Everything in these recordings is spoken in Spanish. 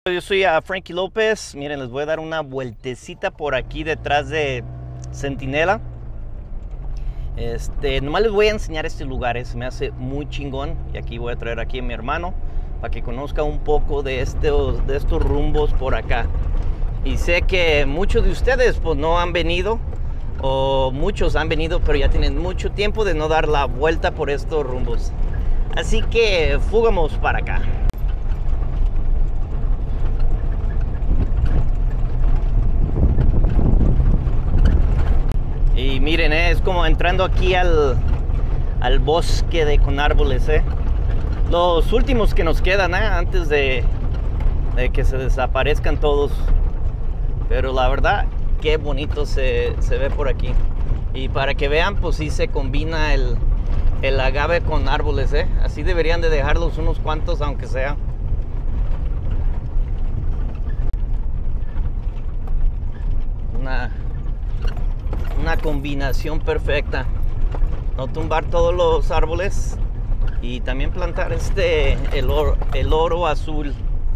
Yo soy Frankie López. Miren, les voy a dar una vueltecita por aquí detrás de Centinela. Nomás les voy a enseñar este lugar, se me hace muy chingón. Y aquí voy a traer aquí a mi hermano para que conozca un poco de estos rumbos por acá. Y sé que muchos de ustedes pues no han venido, o muchos han venido, pero ya tienen mucho tiempo de no dar la vuelta por estos rumbos. Así que fugamos para acá. Y miren, es como entrando aquí al bosque con árboles, Los últimos que nos quedan, antes de que se desaparezcan todos. Pero la verdad, qué bonito se ve por aquí. Y para que vean, pues sí se combina el agave con árboles, Así deberían de dejarlos unos cuantos, aunque sea. Una combinación perfecta. No tumbar todos los árboles y también plantar el oro azul.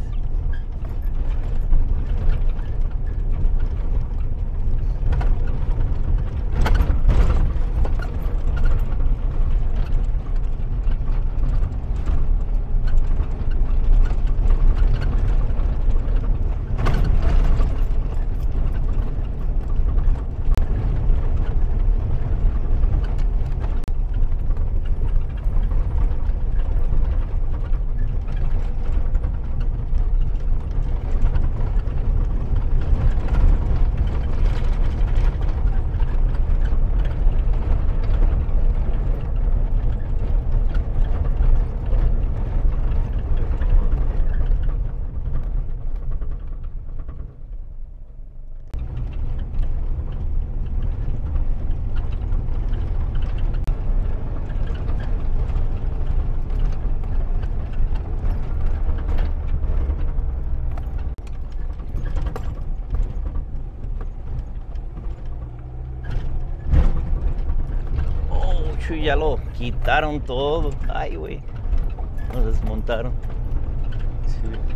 Ya lo quitaron todo. Ay, güey. Lo desmontaron. Sí.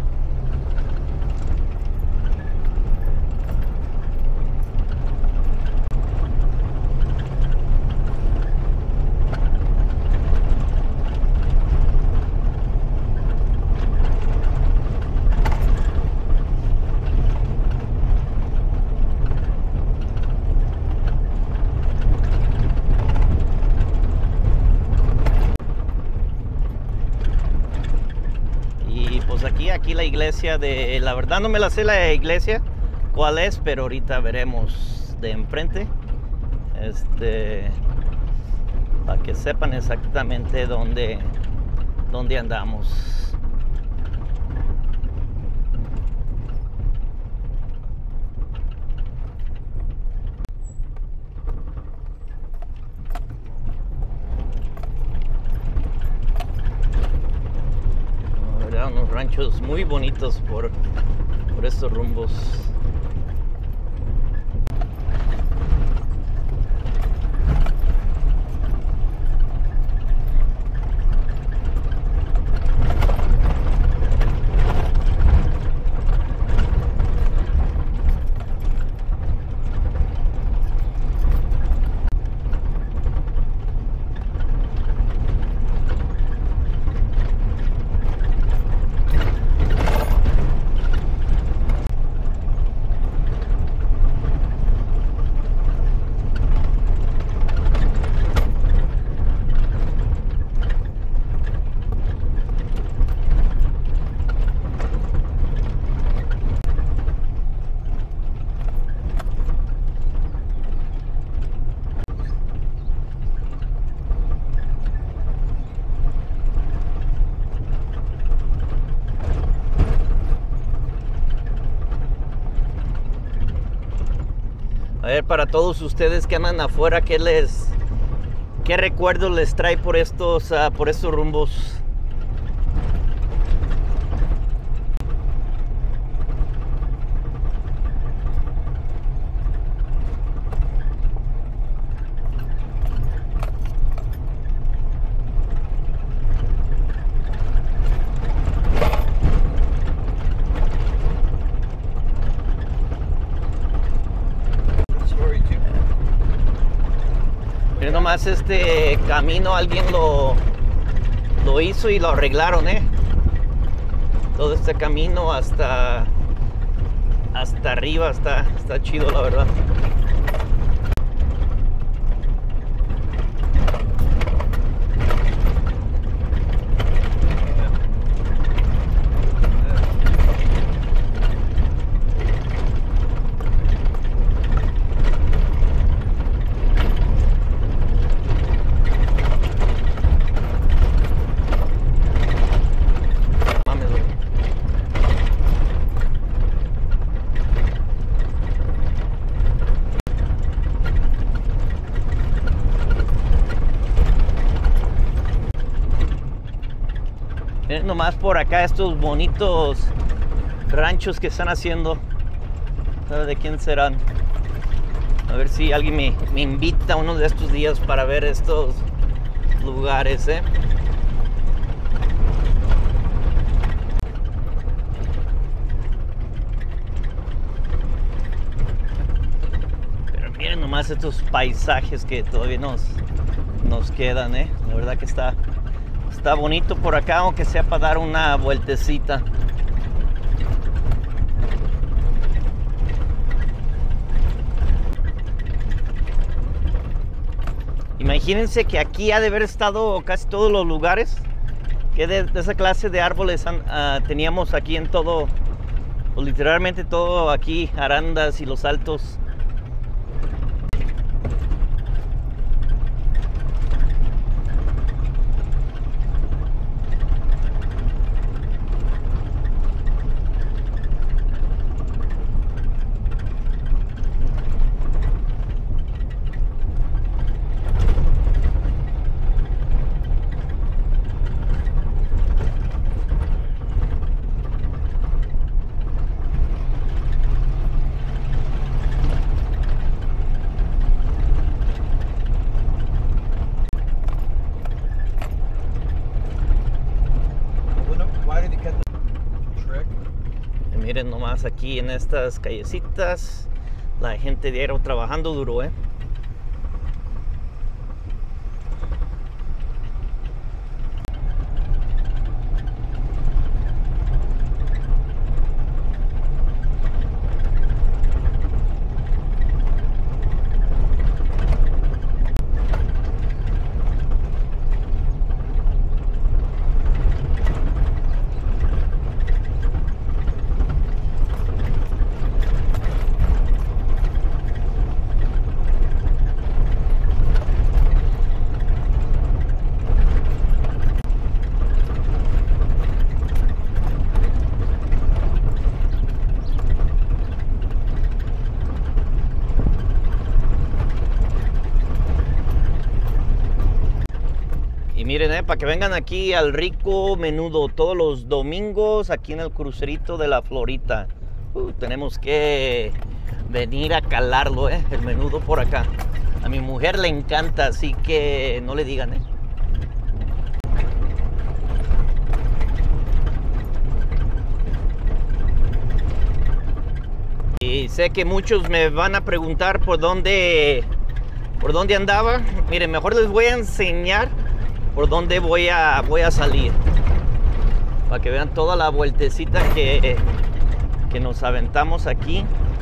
Aquí la iglesia la verdad no me la sé la iglesia cuál es, pero ahorita veremos de enfrente, para que sepan exactamente dónde andamos. Unos ranchos muy bonitos por estos rumbos. A ver, para todos ustedes que andan afuera, ¿qué recuerdos les trae por estos rumbos? nomás este camino alguien lo hizo y lo arreglaron, todo este camino hasta arriba está chido, la verdad. Miren nomás por acá estos bonitos ranchos que están haciendo. ¿Sabe de quién serán? A ver si alguien me invita uno de estos días para ver estos lugares, Pero miren nomás estos paisajes que todavía nos quedan, La verdad que está bonito por acá, aunque sea para dar una vueltecita. Imagínense que aquí ha de haber estado casi todos los lugares que de esa clase de árboles teníamos aquí en todo, pues literalmente todo aquí, Arandas y Los Altos. Miren nomás aquí en estas callecitas, la gente diario trabajando duro, Miren, para que vengan aquí al rico menudo todos los domingos aquí en el crucerito de la Florita. Tenemos que venir a calarlo, el menudo por acá. A mi mujer le encanta, así que no le digan, Y sé que muchos me van a preguntar por dónde andaba. Miren, mejor les voy a enseñar por dónde voy a salir, para que vean toda la vueltecita que nos aventamos aquí.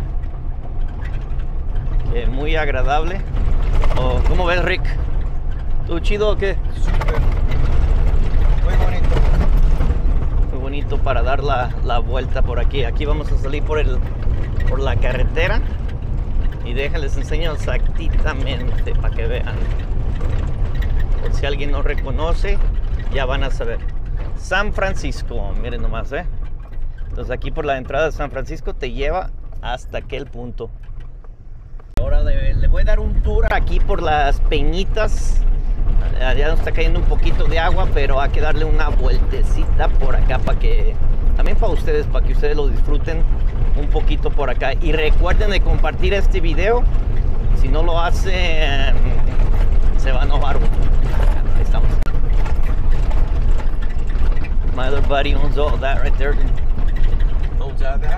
Muy agradable. ¿Cómo ves, Rick? ¿Tú chido o qué? Súper. Muy bonito. Muy bonito para dar la vuelta por aquí. Aquí vamos a salir por la carretera. Y déjenles enseño exactamente para que vean. Por si alguien no reconoce, ya van a saber. San Francisco, miren nomás, Entonces aquí por la entrada de San Francisco te lleva hasta aquel punto. Ahora le voy a dar un tour aquí por las peñitas. Ya nos está cayendo un poquito de agua, pero hay que darle una vueltecita por acá para que, también para ustedes, para que ustedes lo disfruten un poquito por acá. Y recuerden de compartir este video. Si no lo hacen, se va a enojar. Ahí estamos. My other buddy owns all that right there. Owns all that?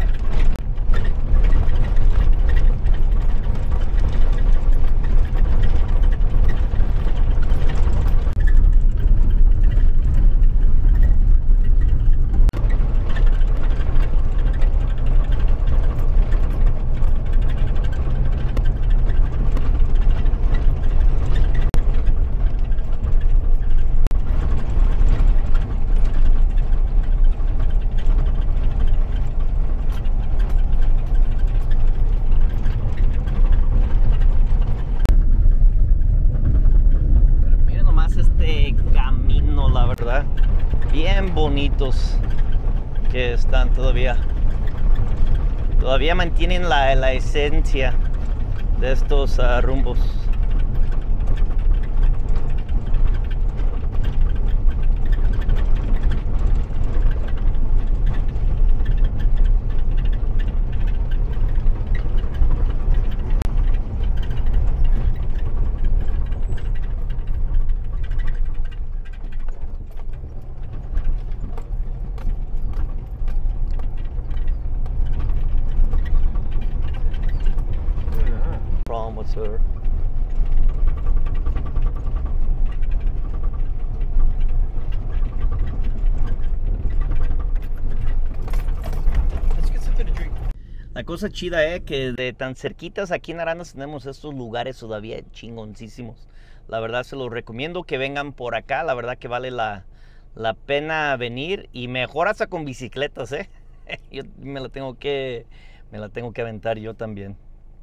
autos que están todavía mantienen la esencia de estos rumbos. Problem whatsoever. Let's get something to drink. La cosa chida es que de tan cerquitas aquí en Arandas tenemos estos lugares todavía chingoncísimos. La verdad se los recomiendo que vengan por acá. La verdad que vale la pena venir, y mejor hasta con bicicletas, ¿eh? Yo me la tengo que aventar yo también.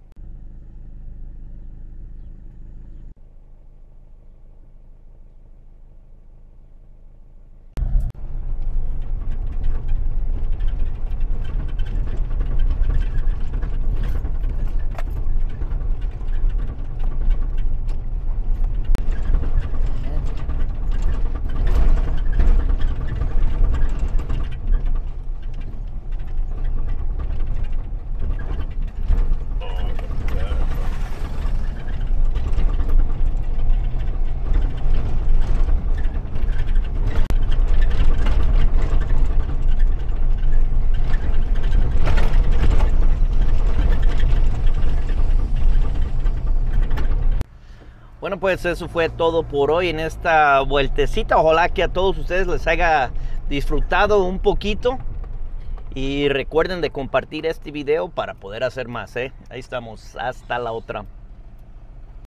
Bueno, pues eso fue todo por hoy en esta vueltecita. Ojalá que a todos ustedes les haya disfrutado un poquito. Y recuerden de compartir este video para poder hacer más, ¿eh? Ahí estamos. Hasta la otra.